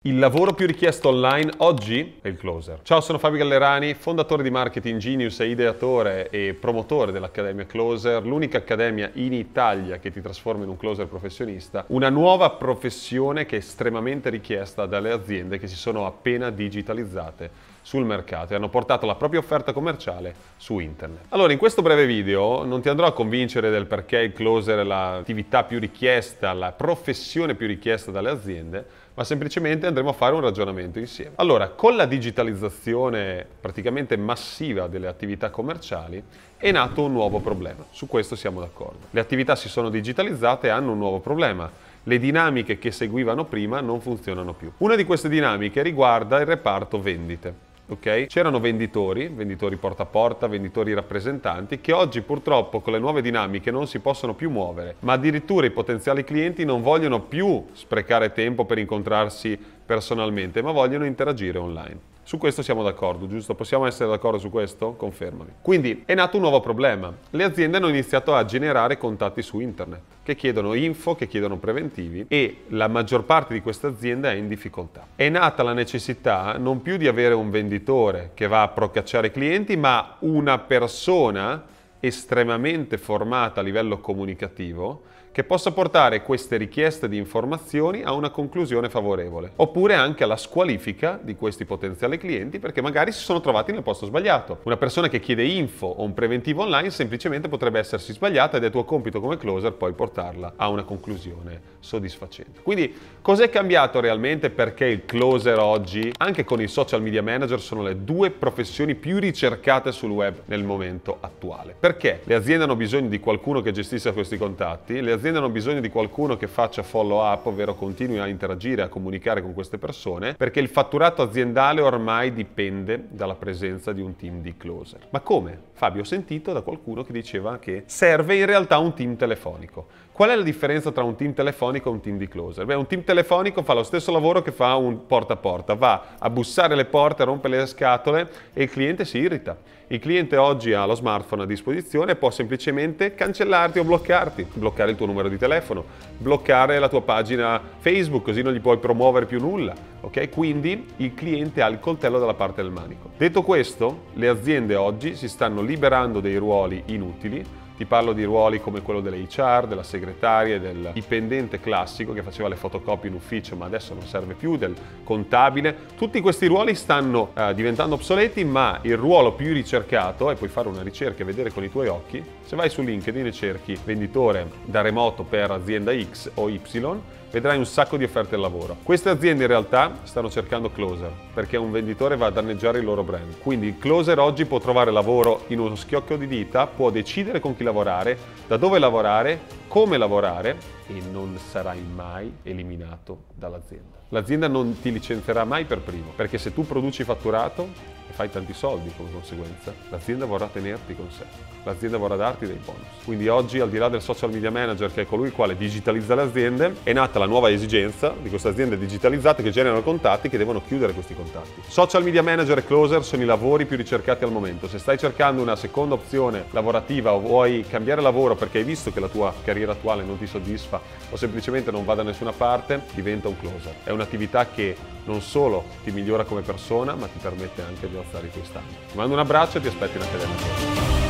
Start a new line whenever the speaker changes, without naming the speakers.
Il lavoro più richiesto online oggi è il closer. Ciao, sono Fabio Gallerani, fondatore di Marketing Genius e ideatore e promotore dell'Accademia Closer, l'unica accademia in Italia che ti trasforma in un closer professionista, una nuova professione che è estremamente richiesta dalle aziende che si sono appena digitalizzate sul mercato e hanno portato la propria offerta commerciale su internet. Allora, in questo breve video non ti andrò a convincere del perché il closer è l'attività più richiesta, la professione più richiesta dalle aziende, ma semplicemente andremo a fare un ragionamento insieme. Allora, con la digitalizzazione praticamente massiva delle attività commerciali è nato un nuovo problema. Su questo siamo d'accordo. Le attività si sono digitalizzate e hanno un nuovo problema. Le dinamiche che seguivano prima non funzionano più. Una di queste dinamiche riguarda il reparto vendite. Okay? C'erano venditori porta a porta, venditori rappresentanti, che oggi purtroppo con le nuove dinamiche non si possono più muovere, ma addirittura i potenziali clienti non vogliono più sprecare tempo per incontrarsi personalmente, ma vogliono interagire online. Su questo siamo d'accordo, giusto? Possiamo essere d'accordo su questo? Confermami. Quindi è nato un nuovo problema. Le aziende hanno iniziato a generare contatti su internet, che chiedono info, che chiedono preventivi, e la maggior parte di queste aziende è in difficoltà. È nata la necessità non più di avere un venditore che va a procacciare clienti, ma una persona estremamente formata a livello comunicativo che possa portare queste richieste di informazioni a una conclusione favorevole, oppure anche alla squalifica di questi potenziali clienti perché magari si sono trovati nel posto sbagliato. Una persona che chiede info o un preventivo online semplicemente potrebbe essersi sbagliata ed è tuo compito come closer poi portarla a una conclusione soddisfacente. Quindi cos'è cambiato realmente? Perché il closer oggi, anche con il social media manager, sono le due professioni più ricercate sul web nel momento attuale? Perché le aziende hanno bisogno di qualcuno che gestisca questi contatti, le aziende hanno bisogno di qualcuno che faccia follow up, ovvero continui a interagire, a comunicare con queste persone, perché il fatturato aziendale ormai dipende dalla presenza di un team di closer. Ma come? Fabio, ho sentito da qualcuno che diceva che serve in realtà un team telefonico. Qual è la differenza tra un team telefonico e un team di closer? Beh, un team telefonico fa lo stesso lavoro che fa un porta a porta, va a bussare le porte, rompe le scatole e il cliente si irrita. Il cliente oggi ha lo smartphone a disposizione e può semplicemente cancellarti o bloccarti, bloccare il tuo numero di telefono, bloccare la tua pagina Facebook, così non gli puoi promuovere più nulla. Ok? Quindi il cliente ha il coltello dalla parte del manico. Detto questo, le aziende oggi si stanno liberando dei ruoli inutili. Ti parlo di ruoli come quello dell'HR, della segretaria, del dipendente classico che faceva le fotocopie in ufficio ma adesso non serve più, del contabile. Tutti questi ruoli stanno diventando obsoleti, ma il ruolo più ricercato, e puoi fare una ricerca e vedere con i tuoi occhi, se vai su LinkedIn e cerchi venditore da remoto per azienda X o Y, vedrai un sacco di offerte di lavoro. Queste aziende in realtà stanno cercando closer, perché un venditore va a danneggiare il loro brand. Quindi il closer oggi può trovare lavoro in uno schiocco di dita, può decidere con chi lavorare, da dove lavorare, come lavorare e non sarai mai eliminato dall'azienda. L'azienda non ti licenzierà mai per primo, perché se tu produci fatturato e fai tanti soldi come conseguenza, l'azienda vorrà tenerti con sé, l'azienda vorrà darti dei bonus. Quindi oggi, al di là del social media manager, che è colui il quale digitalizza le aziende, è nata la nuova esigenza di queste aziende digitalizzate che generano contatti, che devono chiudere questi contatti. Social media manager e closer sono i lavori più ricercati al momento. Se stai cercando una seconda opzione lavorativa o vuoi cambiare lavoro perché hai visto che la tua carriera attuale non ti soddisfa o semplicemente non va da nessuna parte, diventa un closer. È un'attività che non solo ti migliora come persona, ma ti permette anche di alzare i tuoi standard. Ti mando un abbraccio e ti aspetto in Accademia.